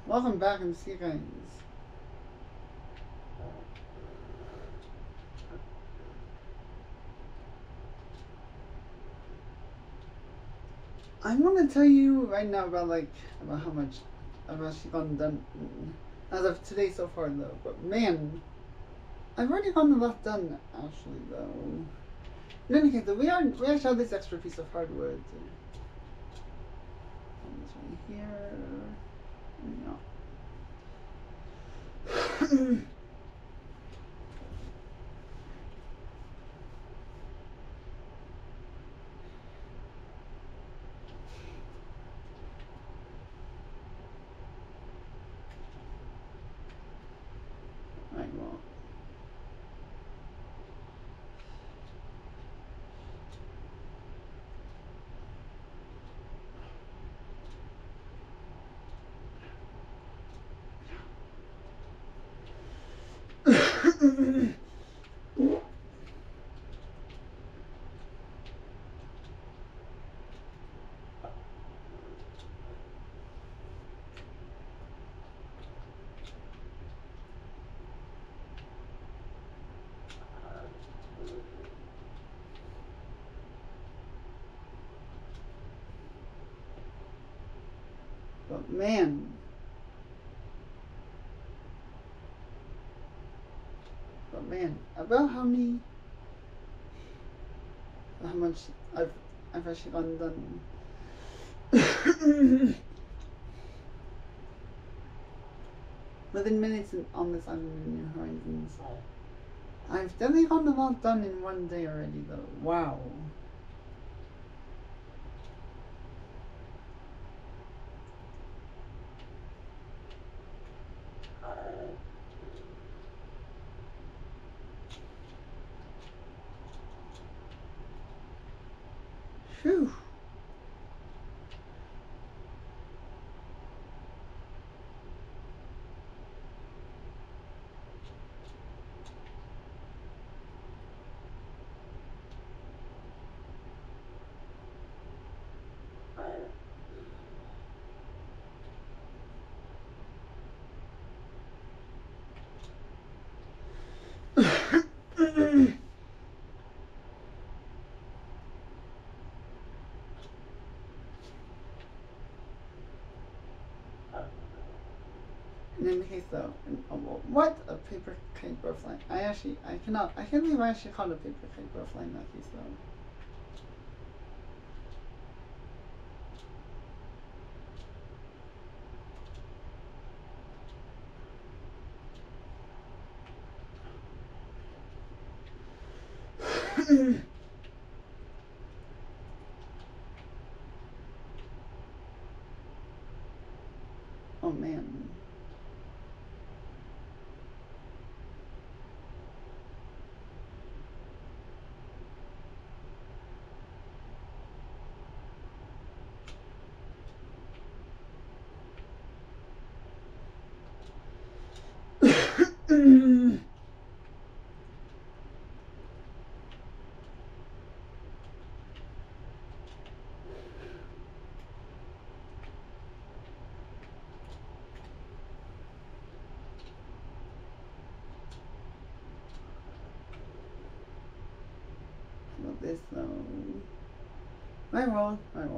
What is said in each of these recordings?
Welcome back and see you guys. I'm gonna tell you right now about how much I've actually gotten done as of today so far though. But man, I've already gotten a lot done actually though. In any case, we actually have this extra piece of hardware to this right here. Yeah. Right, well. But man, about how much I've actually gotten done. Within minutes on this island in New Horizons. I've definitely gotten a lot done in one day already though. Wow. Phew. In any case though, what a paper kite butterfly. I can't believe I actually caught a paper kite butterfly in that case though. Oh man. About this though. I won't.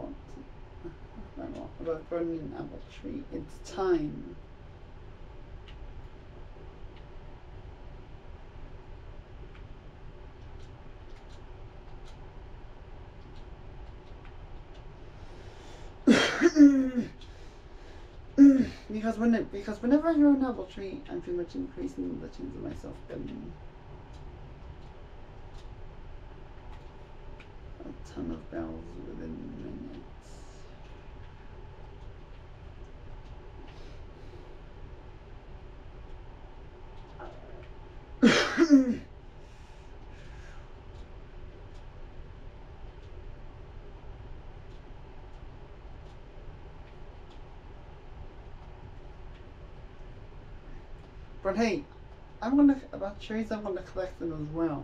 About burning an apple tree. It's time. because whenever I grow an apple tree, I'm pretty much increasing the chance of myself getting a ton of bells within minutes. But hey, about cherries, I'm gonna collect them as well.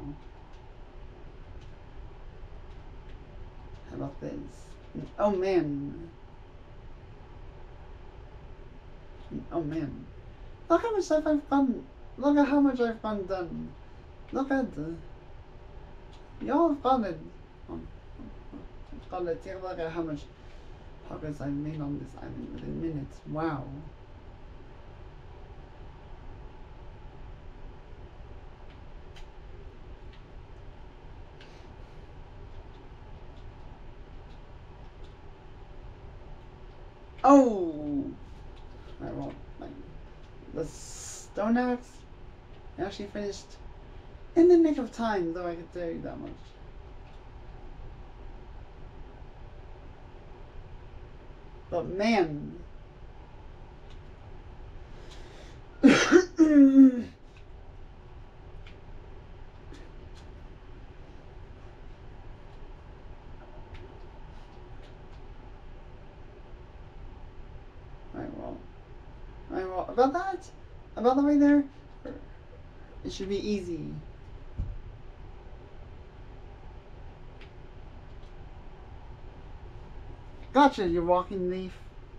How about this? Oh man. Oh man. Look how much stuff I've gone. Look at how much I've gone done. Look at the. Y'all have got it. Got it. Take a look at how much progress I've made on this island within minutes. Wow. Oh! I won't. The stone axe actually finished in the nick of time, though I could tell you that much. But man. About that? About the way there? It should be easy. Gotcha, you walking leaf.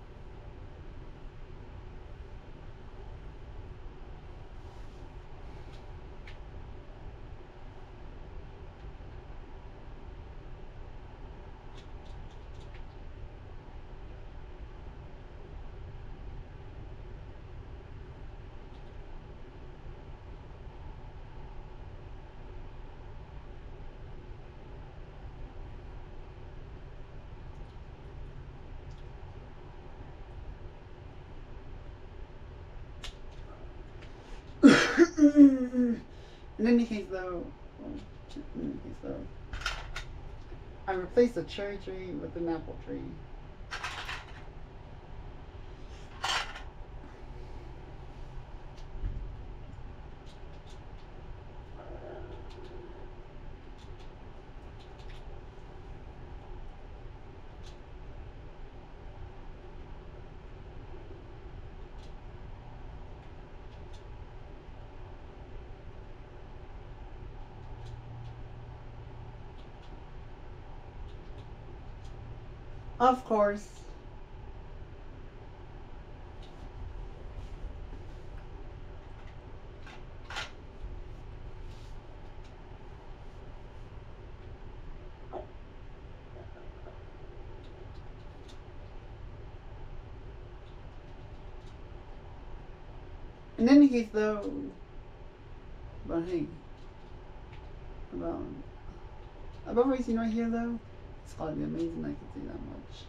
In any case though, I replaced the cherry tree with an apple tree. Of course. In any case though, but hey, about what you see right here though, it's gotta be amazing I can see that much.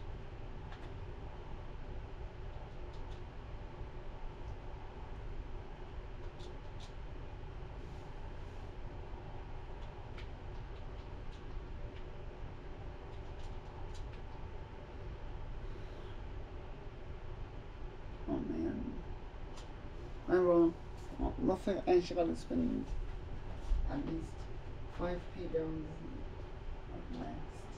Oh man. I will. Looks like I actually gotta spend at least 5 paydowns of next.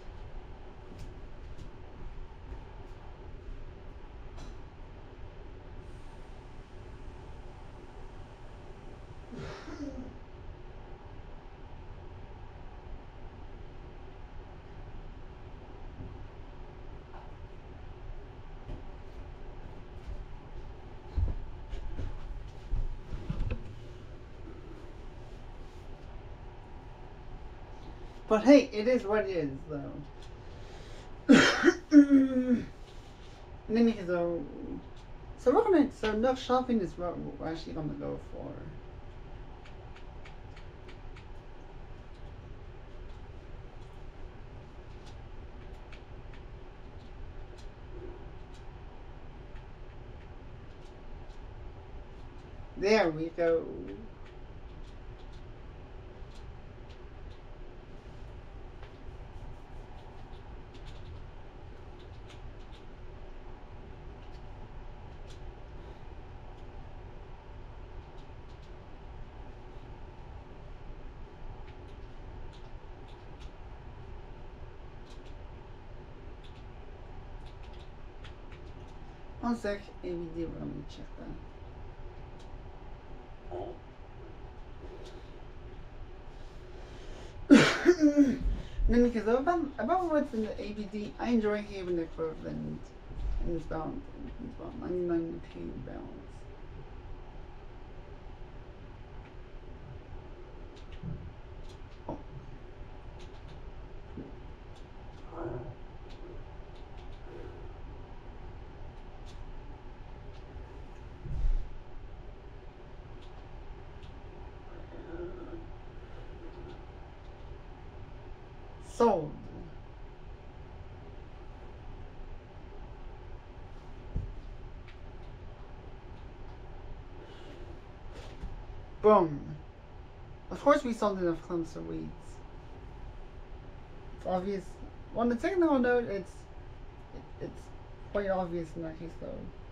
But hey, it is what it is, though. And then because so we're gonna no shopping is what we're actually gonna go for. There we go. One sec, ABD, we're gonna check that. Then because about what's in the ABD, I enjoy having the equivalent And it's about 99k balance. Oh. Sold. Boom. Of course we sold enough clumps of weeds. It's obvious. On the technical note, it's quite obvious in that case though.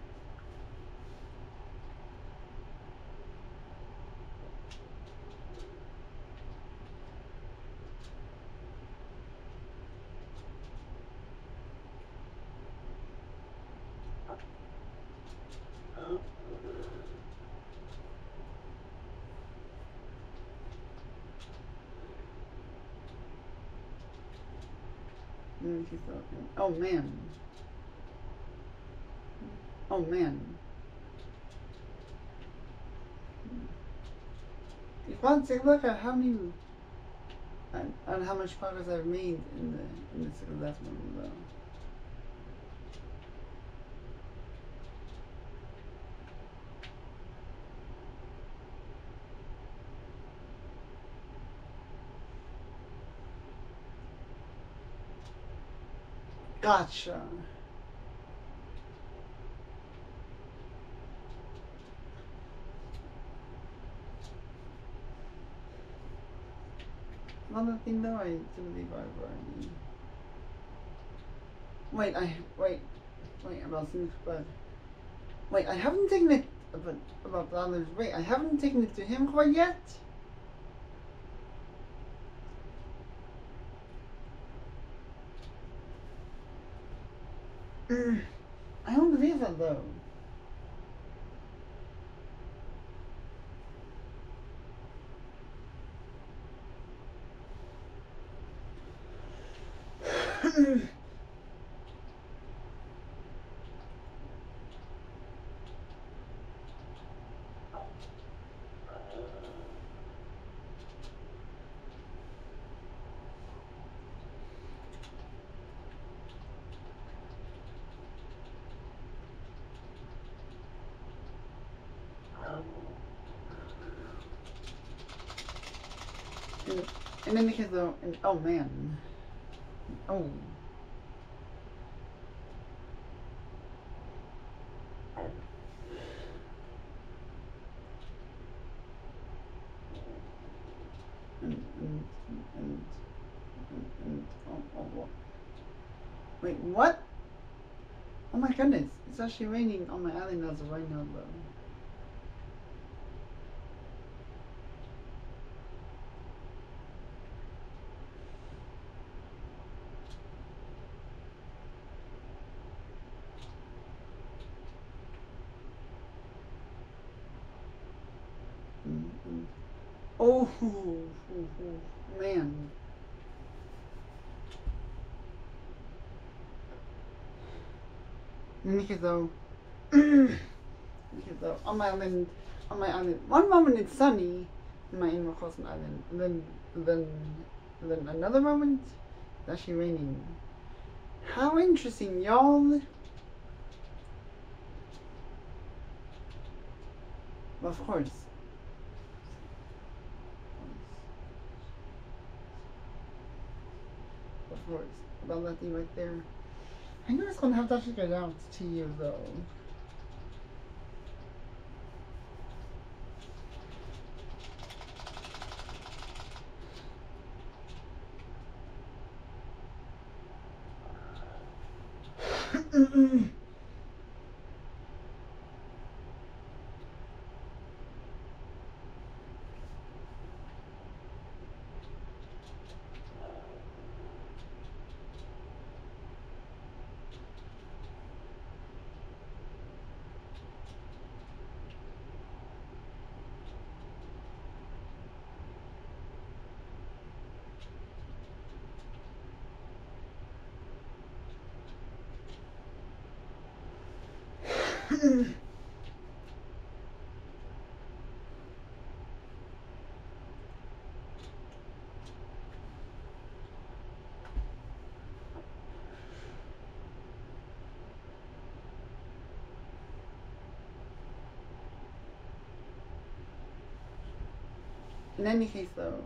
Oh man. Oh man. If you want to take a look at how many and how much progress I've made in the last one though. Gotcha. Another thing though, I do believe I've already. Wait, about Snoop, but wait, I haven't taken it about Bladler's. Wait, I haven't taken it to him quite yet. I don't believe that though. And then because though, and oh man, oh. And oh, wait, what? Oh my goodness, it's actually raining on my island as of right now though. Oh, man. Because though, on my island, one moment it's sunny in my Animal Crossing island, and then another moment it's actually raining. How interesting, y'all. Of course. Of course. About that thing right there. I know it's gonna have to actually go down to 2 years though. In any case, though,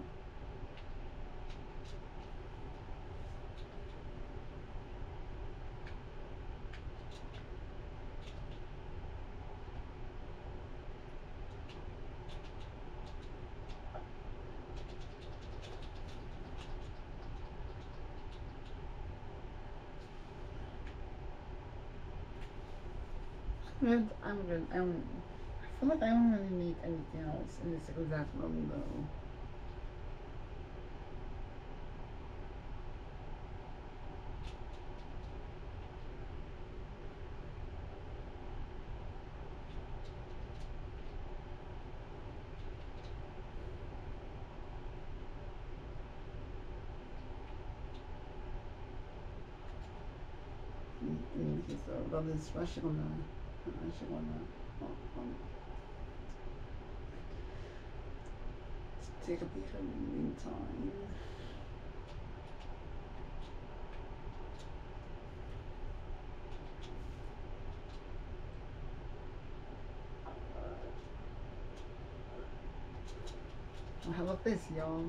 I'm good. I feel like I don't really need anything else in this exact room, though. In this case, though, that is actually gonna take a peek in the meantime. How about this, y'all?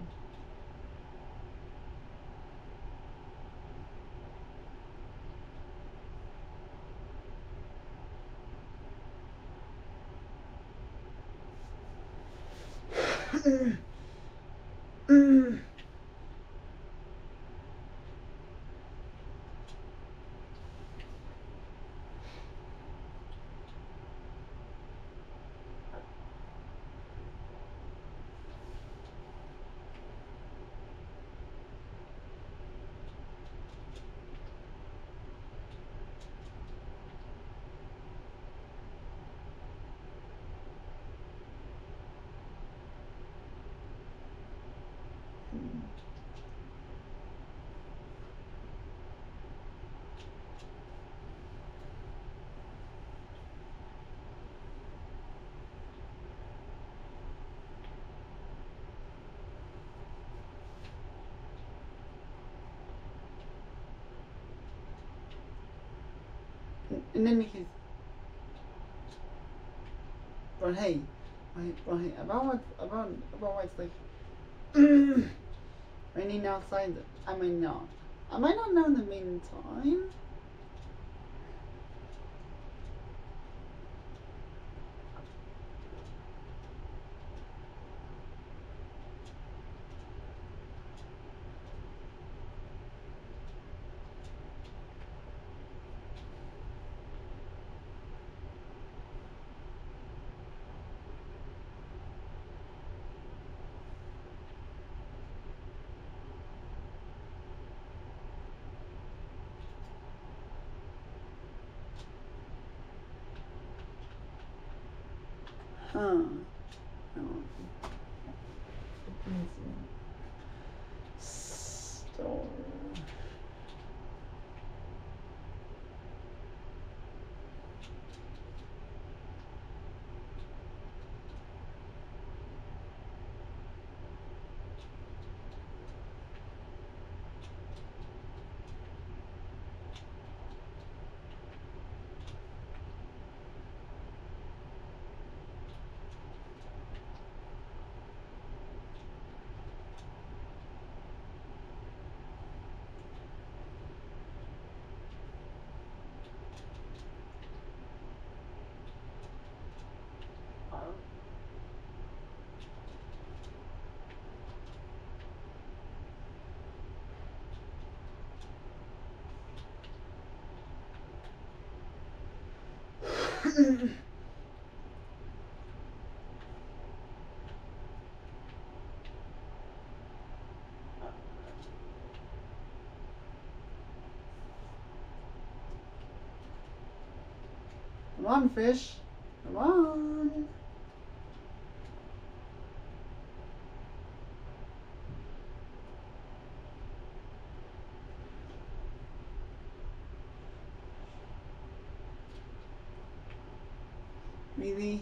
In any case, but hey, about what's like raining outside. I might not know in the meantime. Huh. Store. Come on, fish. Come on. Really?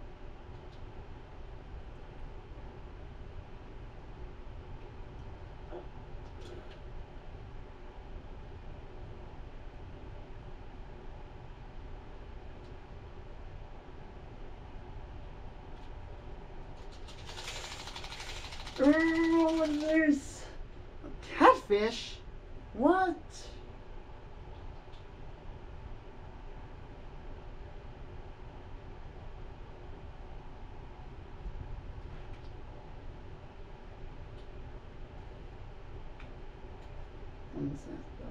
Oh, there's a catfish? What? One sec though.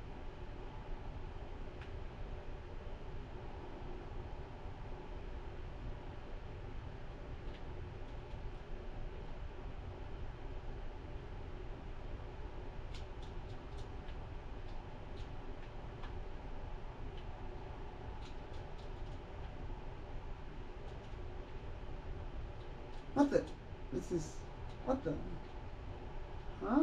What the? This is... What the? Huh?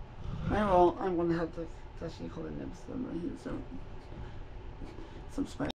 Well, I'm gonna have to actually call it an episode right here, so subscribe.